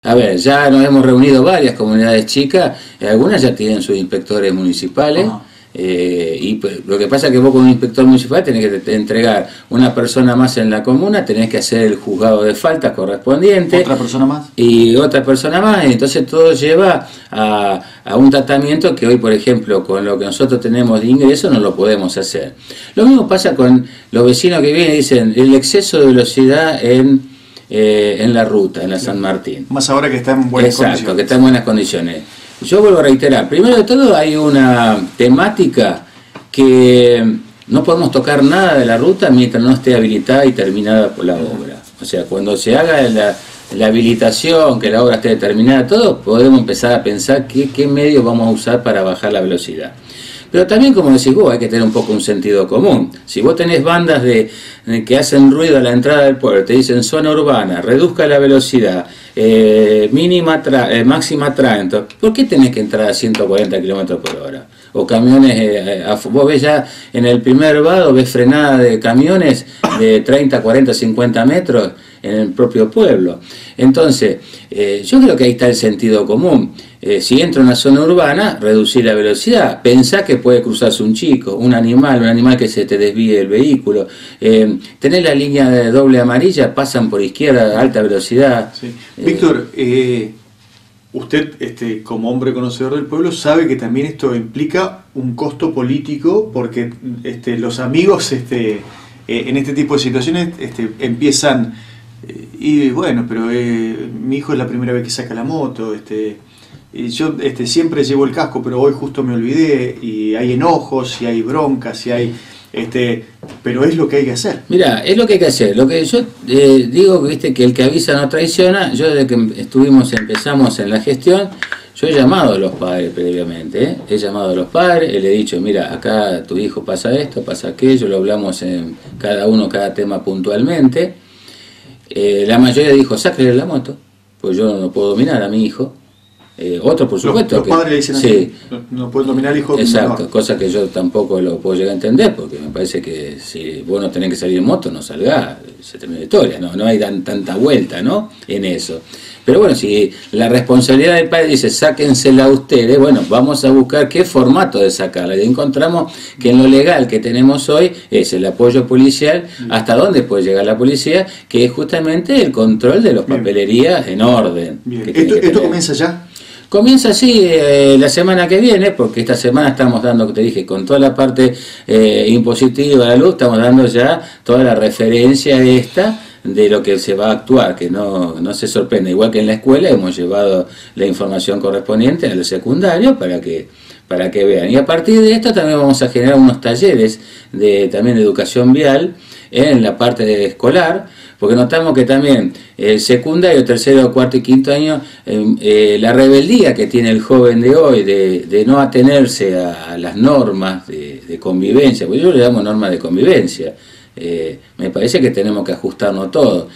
A ver, ya nos hemos reunido varias comunidades chicas, algunas ya tienen sus inspectores municipales. Y lo que pasa es que vos con un inspector municipal tenés que entregar una persona más en la comuna, tenés que hacer el juzgado de faltas correspondiente. ¿Otra persona más? Y otra persona más, y entonces todo lleva a un tratamiento que hoy, por ejemplo, con lo que nosotros tenemos de ingreso no lo podemos hacer. Lo mismo pasa con los vecinos que vienen y dicen el exceso de velocidad en la ruta, en la San Martín. Más ahora que está en buenas condiciones. Exacto, que está en buenas condiciones. Yo vuelvo a reiterar, primero de todo hay una temática que no podemos tocar nada de la ruta mientras no esté habilitada y terminada por la obra. O sea, cuando se haga la habilitación, que la obra esté terminada, todo, podemos empezar a pensar qué medios vamos a usar para bajar la velocidad. Pero también, como decís vos, hay que tener un poco un sentido común. Si vos tenés bandas que hacen ruido a la entrada del pueblo, te dicen zona urbana, reduzca la velocidad, máxima tránsito, ¿por qué tenés que entrar a 140 km por hora? O camiones, vos ves ya en el primer vado, ves frenada de camiones de 30, 40, 50 metros en el propio pueblo. Entonces, yo creo que ahí está el sentido común. Si entra en una zona urbana, reducir la velocidad. Pensá que puede cruzarse un chico, un animal que se te desvíe el vehículo. Tenés la línea de doble amarilla, pasan por izquierda a alta velocidad. Sí. Víctor, usted como hombre conocedor del pueblo sabe que también esto implica un costo político porque los amigos en este tipo de situaciones empiezan y bueno, pero mi hijo es la primera vez que saca la moto, y yo siempre llevo el casco, pero hoy justo me olvidé, y hay enojos, y hay broncas, y hay pero es lo que hay que hacer. Mira, es lo que hay que hacer. Lo que yo digo, viste, que el que avisa no traiciona. Yo desde que empezamos en la gestión, yo he llamado a los padres previamente, he llamado a los padres, le he dicho, mira, acá tu hijo pasa esto, pasa aquello, lo hablamos en cada tema puntualmente. La mayoría dijo, sáquele la moto, pues yo no puedo dominar a mi hijo. Otro, por supuesto. Los padres le dicen así, sí, no pueden dominar al hijo. Exacto, no. Cosa que yo tampoco lo puedo llegar a entender, porque me parece que si vos no tenés que salir en moto, no salgás, se termina la historia, no hay tanta vuelta, ¿no? En eso. Pero bueno, si la responsabilidad del padre dice, sáquensela ustedes, bueno, vamos a buscar qué formato de sacarla. Y encontramos que en lo legal que tenemos hoy es el apoyo policial, hasta dónde puede llegar la policía, que es justamente el control de los papelerías en orden. ¿Esto comienza ya? Comienza así la semana que viene, porque esta semana estamos dando, te dije, con toda la parte impositiva de la luz, estamos dando ya toda la referencia de lo que se va a actuar, que no se sorprenda. Igual que en la escuela hemos llevado la información correspondiente al secundario para que vean. Y a partir de esto también vamos a generar unos talleres también de educación vial en la parte escolar, porque notamos que también el secundario, tercero, cuarto y quinto año, la rebeldía que tiene el joven de hoy de no atenerse a las normas de convivencia, porque yo le llamo normas de convivencia, me parece que tenemos que ajustarnos todos.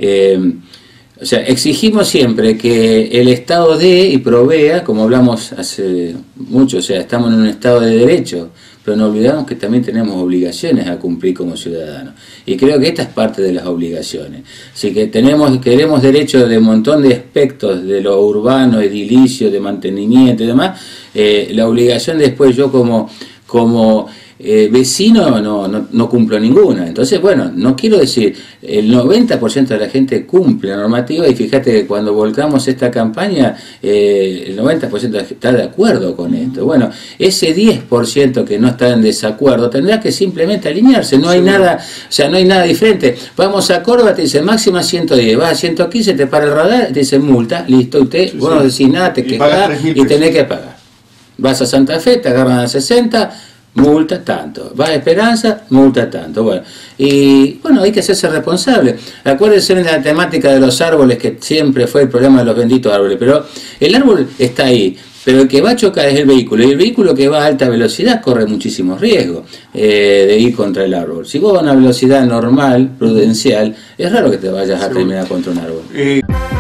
O sea, exigimos siempre que el Estado dé y provea, como hablamos hace mucho, o sea, estamos en un Estado de derecho, pero no olvidamos que también tenemos obligaciones a cumplir como ciudadanos. Y creo que esta es parte de las obligaciones. Así que queremos derechos de un montón de aspectos, de lo urbano, edilicio, de mantenimiento y demás. La obligación después yo como vecino no cumplo ninguna. Entonces, bueno, no quiero decir, el 90% de la gente cumple la normativa, y fíjate que cuando volcamos esta campaña, el 90% está de acuerdo con esto. Bueno, ese 10% que no está en desacuerdo tendrá que simplemente alinearse, no hay nada, o sea, no hay nada diferente. Vamos a Córdoba, te dice máxima 110, vas a 115, te para el radar, te dice multa, listo, usted, vos no decís nada, te quejás y tenés que pagar. Vas a Santa Fe, te agarran a 60, multa tanto, va a Esperanza, multa tanto. Bueno, y bueno, hay que hacerse responsable. Acuérdense de la temática de los árboles, que siempre fue el problema de los benditos árboles, pero el árbol está ahí, pero el que va a chocar es el vehículo, y el vehículo que va a alta velocidad corre muchísimos riesgos de ir contra el árbol. Si vos vas a una velocidad normal, prudencial, es raro que te vayas a terminar contra un árbol.